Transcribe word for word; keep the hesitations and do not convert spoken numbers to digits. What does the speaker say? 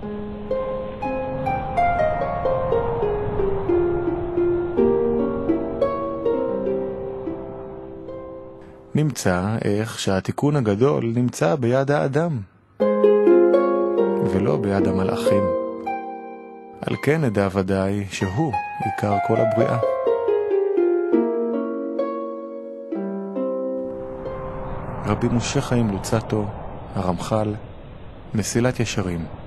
נמצא איך שהתיקון הגדול נמצא ביד האדם, ולא ביד המלאכים. על כן נדע ודאי שהוא עיקר כל הבריאה. רבי משה חיים לוצאטו, הרמח"ל, מסילת ישרים.